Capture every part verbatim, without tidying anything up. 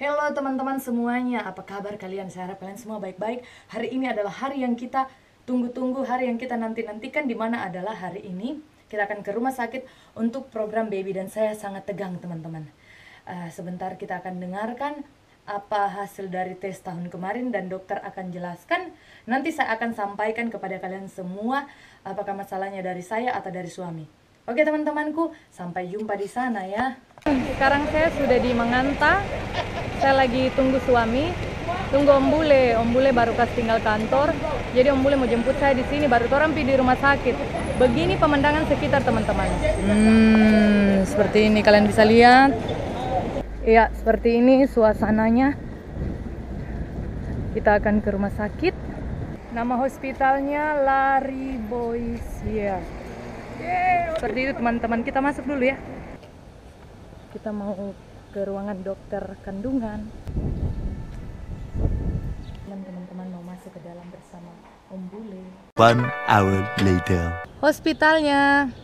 Halo teman-teman semuanya, apa kabar kalian? Saya harap kalian semua baik-baik. Hari ini adalah hari yang kita tunggu-tunggu, hari yang kita nanti-nantikan, di mana adalah hari ini kita akan ke rumah sakit untuk program baby, dan saya sangat tegang teman-teman. Uh, sebentar kita akan dengarkan apa hasil dari tes tahun kemarin dan dokter akan jelaskan. Nanti saya akan sampaikan kepada kalian semua apakah masalahnya dari saya atau dari suami. Oke teman-temanku, sampai jumpa di sana ya. Sekarang saya sudah di Manganta. Saya lagi tunggu suami, tunggu Om Bule. Om Bule baru kasih tinggal kantor. Jadi Om Bule mau jemput saya di sini, baru orang pergi di rumah sakit. Begini pemandangan sekitar teman-teman. Hmm, seperti ini kalian bisa lihat. Iya, seperti ini suasananya. Kita akan ke rumah sakit. Nama hospitalnya Lari Boys ya. Seperti itu teman-teman, kita masuk dulu ya. Kita mau ke ruangan dokter kandungan. Teman-teman mau masuk ke dalam bersama Om Bule. One hour later. Hospitalnya.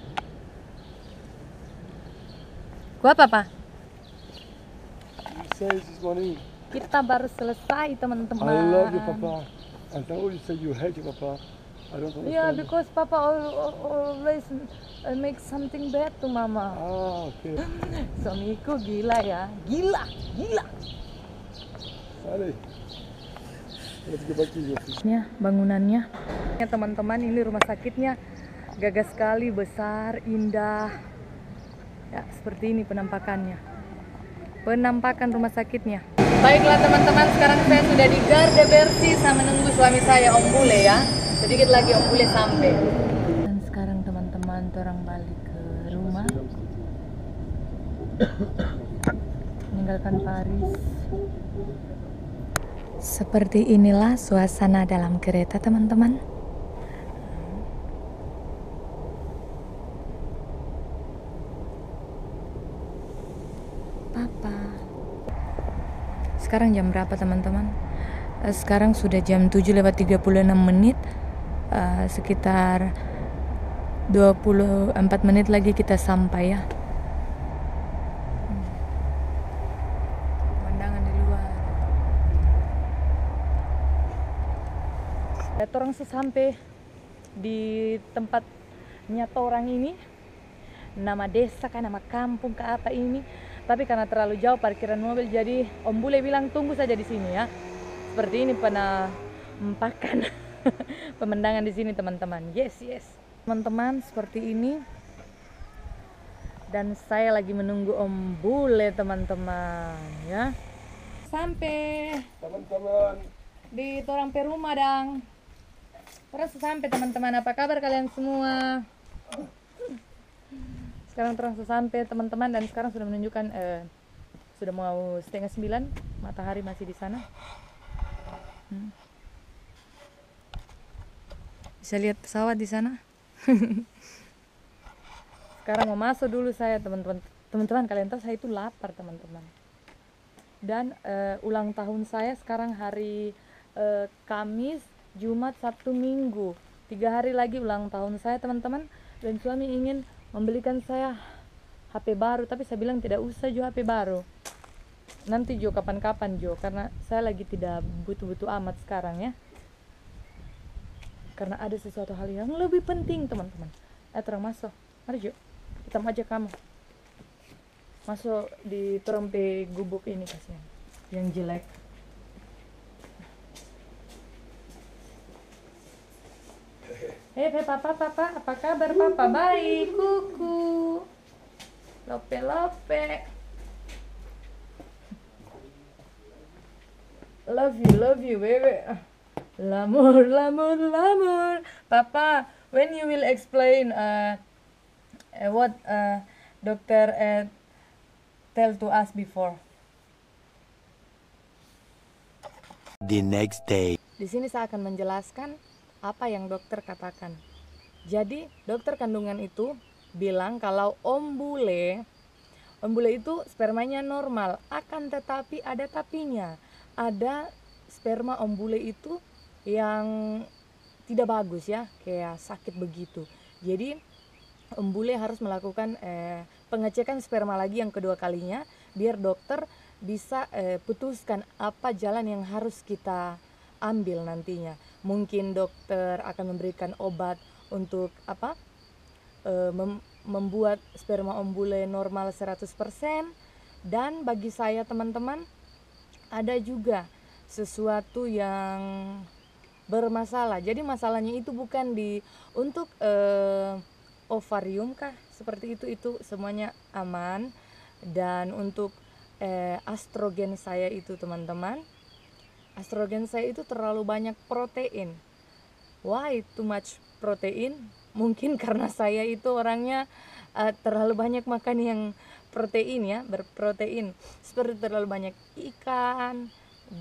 Gua apa, Pak? You say this morning, Kita baru selesai, teman-teman. I love you, Papa. And then you say you hate you, Papa. I don't understand. Yeah, because Papa al- al- always uh, make something bad to Mama. Ah, okay. Suamiku gila ya, gila, gila. Allez. Let's go back to your office. Ya, bangunannya. Ya, teman-teman, ini rumah sakitnya gagah sekali, besar, indah. Ya, seperti ini penampakannya. Penampakan rumah sakitnya. Baiklah teman-teman, sekarang saya sudah di Garda Bersih sama menunggu suami saya Om Bule ya. Sedikit lagi Om Bule sampai. Dan sekarang teman-teman, orang balik ke rumah. Meninggalkan Paris. Seperti inilah suasana dalam kereta teman-teman. Papa. Sekarang jam berapa teman-teman? Sekarang sudah jam tujuh lewat tiga puluh enam menit. Uh, sekitar dua puluh empat menit lagi kita sampai ya. Pemandangan di luar. Kita orang sampai di tempatnya orang ini. Nama desa kan, nama kampung ke apa ini. Tapi karena terlalu jauh parkiran mobil, jadi Om Bule bilang tunggu saja di sini ya. Seperti ini penampakan pemandangan di sini teman-teman. Yes, yes. Teman-teman, seperti ini. Dan saya lagi menunggu Om Bule teman-teman ya. Sampai Teman-teman. di Torang Perumah dang. Terus sampai teman-teman, apa kabar kalian semua? Sekarang terang sampai teman-teman, dan sekarang sudah menunjukkan eh, sudah mau setengah sembilan, matahari masih di sana. Hmm. Bisa lihat pesawat di sana. Sekarang mau masuk dulu saya teman-teman. Teman-teman, kalian tahu saya itu lapar teman-teman. Dan eh, ulang tahun saya sekarang hari eh, Kamis, Jumat, Sabtu, Minggu. Tiga hari lagi ulang tahun saya teman-teman. Dan suami ingin membelikan saya H P baru, tapi saya bilang tidak usah Jo H P baru. Nanti Jo kapan-kapan Jo, karena saya lagi tidak butuh-butuh amat sekarang ya. Karena ada sesuatu hal yang lebih penting teman-teman. Eh terang masuk, mari Jo, kita mau ajak kamu masuk di terompe gubuk ini, kasihan yang jelek. Hei, hey, papa, papa, apa kabar papa? Baik, kuku. Lope, lope. Love you, love you, baby. Lamur, lamur, lamur. Papa, when you will explain uh, uh, what uh, doctor uh, tell to us before? The next day. Di sini saya akan menjelaskan apa yang dokter katakan. Jadi dokter kandungan itu bilang kalau Om Bule, Om Bule itu spermanya normal, akan tetapi ada tapinya. Ada sperma Om Bule itu yang tidak bagus ya, kayak sakit begitu. Jadi Om Bule harus melakukan eh, pengecekan sperma lagi yang kedua kalinya, biar dokter bisa eh, putuskan apa jalan yang harus kita ambil nantinya. Mungkin dokter akan memberikan obat untuk apa eh, mem- membuat sperma ombule normal seratus persen. Dan bagi saya teman-teman, ada juga sesuatu yang bermasalah. Jadi masalahnya itu bukan di untuk eh, ovarium kah seperti itu, itu semuanya aman. Dan untuk eh, estrogen saya itu teman-teman, estrogen saya itu terlalu banyak protein. Why too much protein? Mungkin karena saya itu orangnya uh, terlalu banyak makan yang protein ya, berprotein. Seperti terlalu banyak ikan,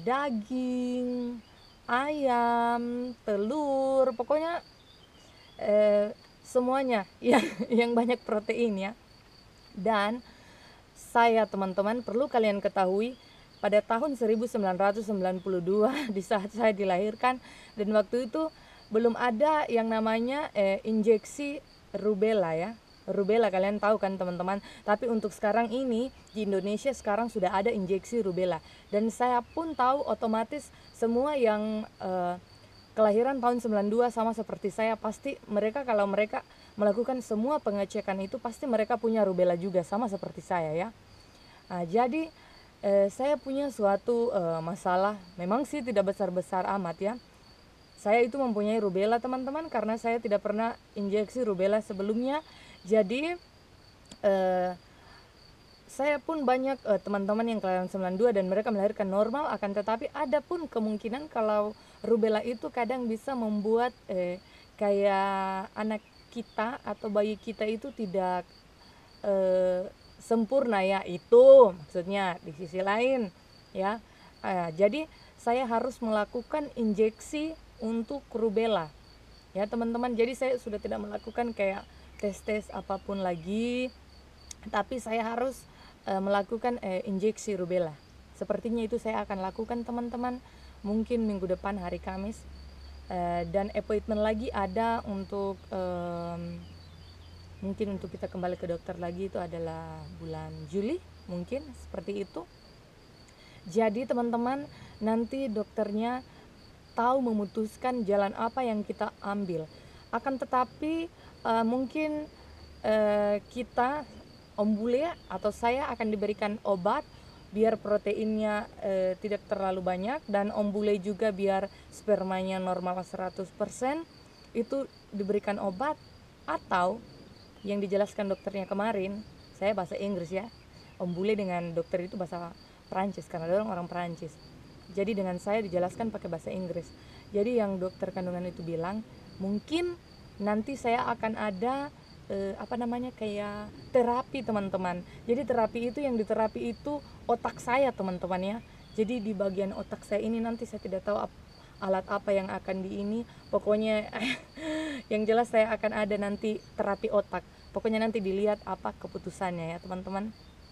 daging, ayam, telur, pokoknya eh, semuanya yang yang banyak protein ya. Dan saya teman-teman perlu kalian ketahui, pada tahun seribu sembilan ratus sembilan puluh dua di saat saya dilahirkan, dan waktu itu belum ada yang namanya eh, injeksi rubella ya. Rubella kalian tahu kan teman-teman. Tapi untuk sekarang ini di Indonesia sekarang sudah ada injeksi rubella. Dan saya pun tahu otomatis semua yang eh, kelahiran tahun sembilan puluh dua sama seperti saya, pasti mereka kalau mereka melakukan semua pengecekan itu pasti mereka punya rubella juga sama seperti saya ya. Nah, jadi eh, saya punya suatu eh, masalah, memang sih tidak besar-besar amat ya. Saya itu mempunyai rubella teman-teman karena saya tidak pernah injeksi rubella sebelumnya. Jadi eh, saya pun banyak eh, teman-teman yang kelahiran sembilan puluh dua dan mereka melahirkan normal, akan tetapi ada pun kemungkinan kalau rubella itu kadang bisa membuat eh, kayak anak kita atau bayi kita itu tidak eh, sempurna ya, itu maksudnya di sisi lain ya. Eh, jadi saya harus melakukan injeksi untuk rubella ya teman-teman. Jadi saya sudah tidak melakukan kayak tes-tes apapun lagi, tapi saya harus e, melakukan e, injeksi rubella. Sepertinya itu saya akan lakukan teman-teman, mungkin minggu depan hari Kamis. E, dan appointment lagi ada untuk e, mungkin untuk kita kembali ke dokter lagi itu adalah bulan Juli, mungkin seperti itu. Jadi teman-teman, nanti dokternya tahu memutuskan jalan apa yang kita ambil. Akan tetapi uh, mungkin uh, kita ombule atau saya akan diberikan obat biar proteinnya uh, tidak terlalu banyak, dan ombule juga biar spermanya normal seratus persen, itu diberikan obat. Atau yang dijelaskan dokternya kemarin, saya bahasa Inggris ya, ombule dengan dokter itu bahasa Perancis karena dia orang Perancis. Jadi dengan saya dijelaskan pakai bahasa Inggris. Jadi yang dokter kandungan itu bilang, mungkin nanti saya akan ada eh, apa namanya kayak terapi teman-teman. Jadi terapi itu yang diterapi itu otak saya teman-teman ya. Jadi di bagian otak saya ini nanti saya tidak tahu ap- alat apa yang akan di ini. Pokoknya yang jelas saya akan ada nanti terapi otak. Pokoknya nanti dilihat apa keputusannya ya teman-teman.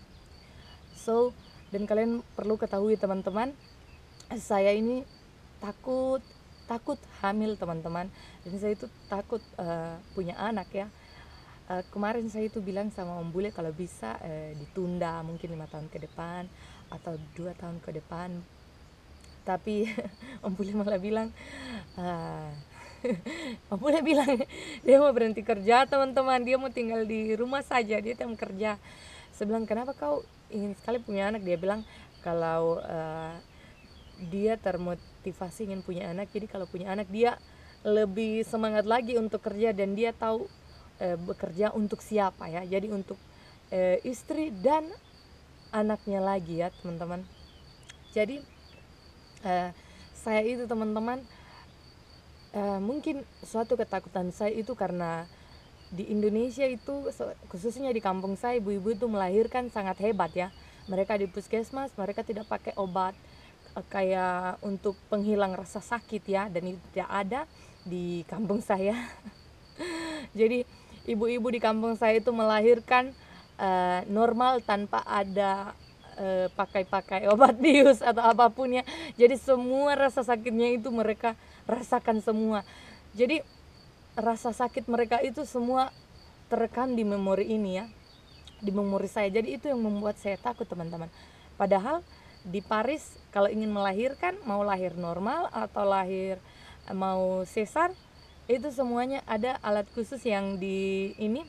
So, dan kalian perlu ketahui teman-teman, saya ini takut takut hamil teman-teman, dan saya itu takut uh, punya anak ya. Uh, kemarin saya itu bilang sama Om Bule kalau bisa uh, ditunda mungkin lima tahun ke depan atau dua tahun ke depan. Tapi Om Bule malah bilang, uh, Om Bule bilang dia mau berhenti kerja teman-teman, dia mau tinggal di rumah saja, dia tidak mau kerja. Saya bilang, kenapa kau ingin sekali punya anak? Dia bilang kalau uh, dia termotivasi ingin punya anak, jadi kalau punya anak dia lebih semangat lagi untuk kerja, dan dia tahu e, bekerja untuk siapa ya, jadi untuk e, istri dan anaknya lagi ya teman-teman. Jadi e, saya itu teman-teman e, mungkin suatu ketakutan saya itu karena di Indonesia itu khususnya di kampung saya, ibu-ibu itu melahirkan sangat hebat ya. Mereka di puskesmas mereka tidak pakai obat kayak untuk penghilang rasa sakit ya, dan itu tidak ada di kampung saya. Jadi ibu-ibu di kampung saya itu melahirkan uh, normal tanpa ada uh, pakai-pakai obat bius atau apapun ya. Jadi semua rasa sakitnya itu mereka rasakan semua. Jadi rasa sakit mereka itu semua terekam di memori ini ya, di memori saya. Jadi itu yang membuat saya takut teman-teman. Padahal di Paris kalau ingin melahirkan, mau lahir normal atau lahir mau sesar, itu semuanya ada alat khusus yang di ini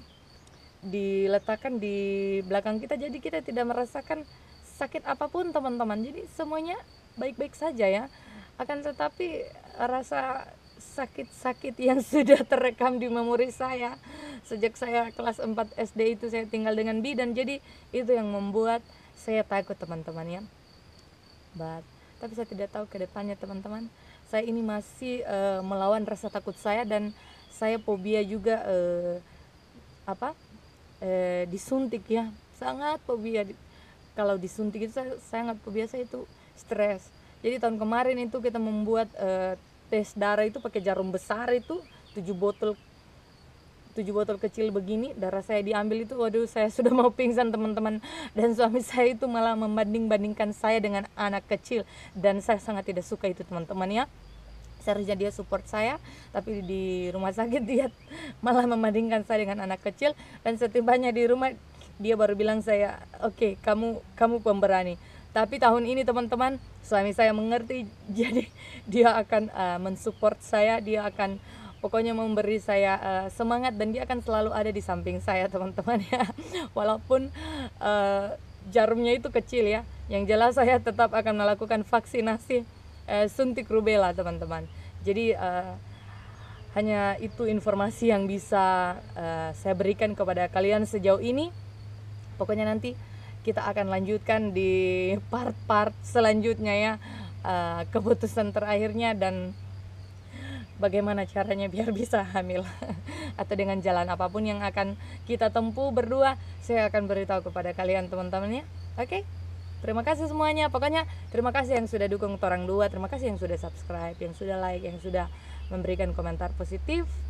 diletakkan di belakang kita, jadi kita tidak merasakan sakit apapun teman-teman. Jadi semuanya baik-baik saja ya. Akan tetapi rasa sakit-sakit yang sudah terekam di memori saya sejak saya kelas empat S D itu, saya tinggal dengan bidan, jadi itu yang membuat saya takut teman-teman ya. But, tapi saya tidak tahu ke depannya teman-teman. Saya ini masih uh, melawan rasa takut saya, dan saya fobia juga uh, apa uh, disuntik ya, sangat fobia. Kalau disuntik itu saya sangat fobia, saya itu stres. Jadi tahun kemarin itu kita membuat uh, tes darah itu pakai jarum besar itu, tujuh botol tujuh botol kecil begini, darah saya diambil itu, waduh saya sudah mau pingsan teman-teman. Dan suami saya itu malah membanding-bandingkan saya dengan anak kecil, dan saya sangat tidak suka itu teman-teman ya. Seharusnya dia support saya, tapi di rumah sakit dia malah membandingkan saya dengan anak kecil. Dan setibanya di rumah dia baru bilang saya, oke okay, kamu kamu pemberani. Tapi tahun ini teman-teman, suami saya mengerti, jadi dia akan uh, mensupport saya, dia akan pokoknya memberi saya uh, semangat, dan dia akan selalu ada di samping saya teman-teman ya. Walaupun uh, jarumnya itu kecil ya, yang jelas saya tetap akan melakukan vaksinasi uh, suntik rubella teman-teman. Jadi uh, hanya itu informasi yang bisa uh, saya berikan kepada kalian sejauh ini. Pokoknya nanti kita akan lanjutkan di part-part selanjutnya ya, uh, keputusan terakhirnya dan bagaimana caranya biar bisa hamil atau dengan jalan apapun yang akan kita tempuh berdua, saya akan beritahu kepada kalian teman-teman ya. Oke, terima kasih semuanya. Pokoknya terima kasih yang sudah dukung Torang Dua, terima kasih yang sudah subscribe, yang sudah like, yang sudah memberikan komentar positif.